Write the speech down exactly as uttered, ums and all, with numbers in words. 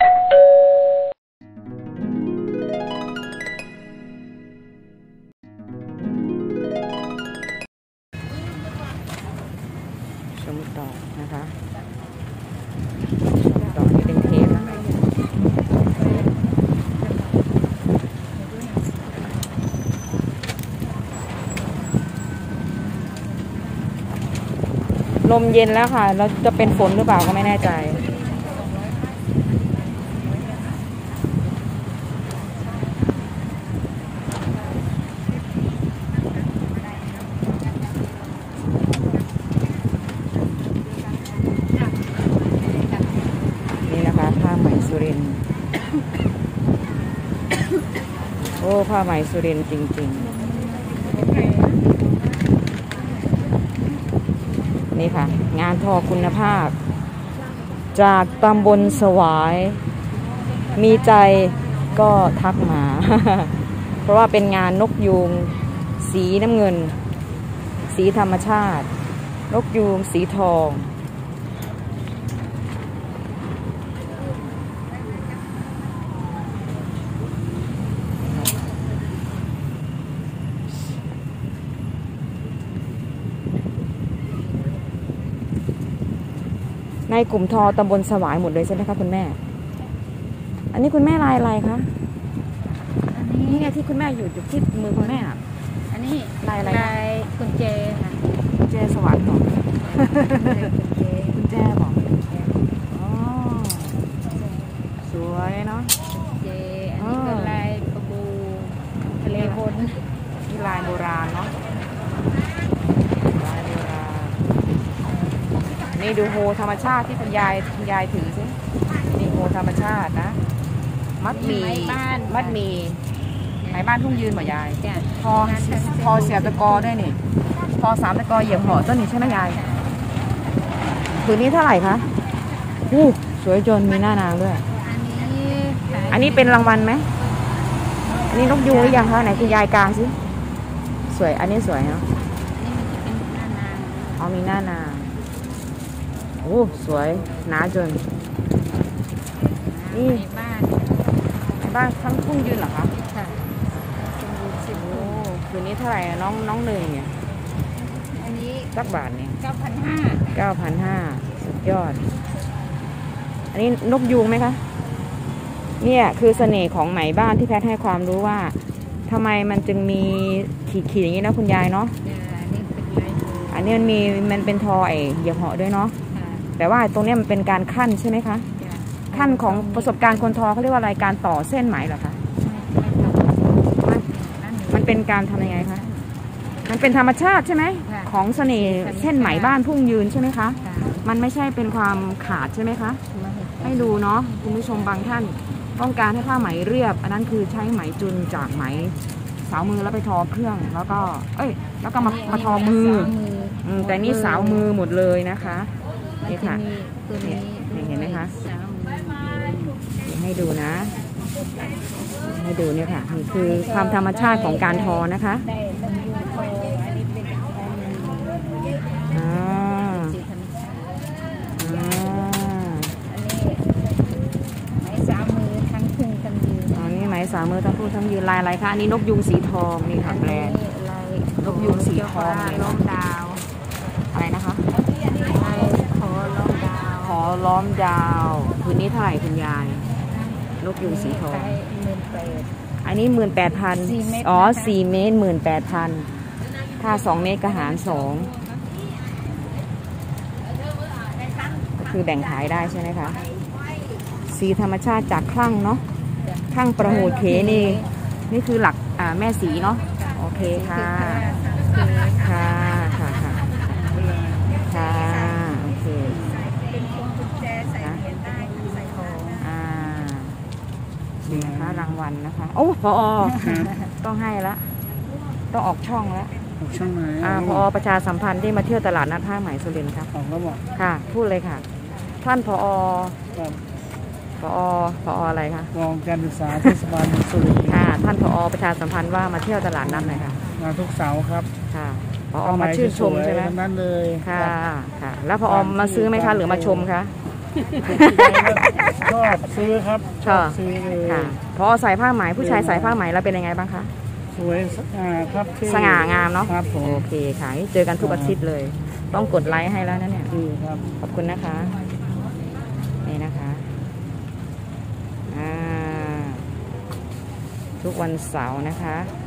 ชมต่อนะคะชมต่อนี่เป็นเทปนะคะลมเย็นแล้วค่ะแล้วจะเป็นฝนหรือเปล่าก็ไม่แน่ใจนี่นะคะผ้าไหมสุรินทร์โอ้ผ้าไหมสุรินทร์จริงๆนี่ค่ะงานทอคุณภาพจากตำบลสวายมีใจก็ทักมา เพราะว่าเป็นงานนกยูงสีน้ำเงินสีธรรมชาตินกยูงสีทองในกลุ่มทอตำบลสวายหมดเลยใช่ไหมคะคุณแม่อันนี้คุณแม่ลายอะไรคะอันนี้ไงที่คุณแม่อยู่อยู่ที่มือคุณแม่อันนี้ลายอะไรลายกุญแจค่ะกุญแจสวรรค์หรอกุญแจบอกอ๋อสวยเนาะกุญแจอันนี้เป็นลายกระบูทะเลบนนี่ลายโบราณเนาะลายโบราณนี่ดูโฮธรรมชาติที่คุณยายคุณยายถือสินี่โฮธรรมชาตินะมัดหมี่มัดหมี่ไหมบ้านทุ่งยืนเหรอยายพอพอเสียบตะกอด้วยนี่พอสามตะกอเหยียบห่อต้นนี้ใช่ไหมยายผืนนี้เท่าไหร่คะอู้สวยจนมีหน้านางด้วยอันนี้เป็นรางวัลไหมอันนี้นกยูงหรือยังคะไหนคุณยายกลางสิสวยอันนี้สวยเนาะอ๋อมีหน้านางโอ้สวยหนาจนนี่บ้านบ้านทั้งทุ่งยืนเหรอคะค่ะทุ่งยืนสิบโอ้คืนนี้เท่าไหร่น้องน้องหนึ่งเนี่ยอันนี้สักบาทเนี่ยเก้าพันห้าเก้าพันห้าสุดยอดอันนี้นกยูงไหมคะเนี่ยคือเสน่ห์ของไหมบ้านที่แพทย์ให้ความรู้ว่าทำไมมันจึงมีขีดๆอย่างนี้นะคุณยายเนาะอันนี้มันมีมันเป็นทอไอเหยียบเหาะด้วยเนาะแต่ว่าตรงนี้มันเป็นการขั้นใช่ไหมคะขั้นของประสบการณ์คนทอเขาเรียกว่าอะไรการต่อเส้นไหมเหรอคะมันเป็นการทำยังไงคะมันเป็นธรรมชาติใช่ไหมของเสน่ห์เส้นไหมบ้านพุ่งยืนใช่ไหมคะมันไม่ใช่เป็นความขาดใช่ไหมคะให้ดูเนาะคุณผู้ชมบางท่านต้องการให้ผ้าไหมเรียบอันนั้นคือใช้ไหมจุนจากไหมสาวมือแล้วไปทอเครื่องแล้วก็เอ้ยแล้วก็มามาทอมือแต่นี่สาวมือหมดเลยนะคะนี่ค่ะเห็นไหมคะให้ดูนะให้ดูเนี่ยค่ะนี่คือความธรรมชาติของการทอนะคะอ่าไหมสามมือทั้งทุ่งทั้งยืนอ๋อนี่ไหมสามมือทั้งทุ่งทั้งยืนลายอะไรคะอันนี้นกยูงสีทองนี่ค่ะแบรนด์นกยูงสีทองล้อมดาวอะไรนะคะขอล้อมดาวขอล้อมดาวคืนนี้เท่าไหร่คุณยายนกยูงสีทองอันนี้หมื่นแปดพันอ๋อสี่เมตรหมื่นแปดพันถ้าสองเมตรก็หารสองก็คือแบ่งขายได้ใช่ไหมคะสีธรรมชาติจากคลั่งเนาะคลั่งประโหดเขนี่นี่คือหลักอ่าแม่สีเนาะโอเคค่ะค่ะค่ะค่ะค่ะโอเคนี่นะคะรางวัลนะคะโอ้พอต้องให้ละต้องออกช่องแล้วออกช่องไหนอ่าพอประชาสัมพันธ์ที่มาเที่ยวตลาดนัดผ้าไหมสุรินทร์ครับออกแล้วบอกค่ะพูดเลยค่ะท่านพอพอพออะไรคะรองการศึกษาเทศบาลสุรินทร์ค่ะท่านพอประชาสัมพันธ์ว่ามาเที่ยวตลาดนัดหน่อยค่ะมาทุกเสาร์ครับค่ะพอมาชื่นชมใช่ไหมนั้นเลยค่ะค่ะแล้วพอมาซื้อไหมคะหรือมาชมคะชอบซื้อครับชอบซื้อเลยค่ะพอใส่ผ้าไหมผู้ชายใส่ผ้าไหมแล้วเป็นยังไงบ้างคะสวยสง่าครับที่สง่างามเนาะครับผมโอเคค่ะนี่เจอกันทุกอาทิตย์เลย ต้องกดไลค์ให้แล้วนะเนี่ยดีครับขอบคุณนะคะนี่นะคะอ่าทุกวันเสาร์นะคะ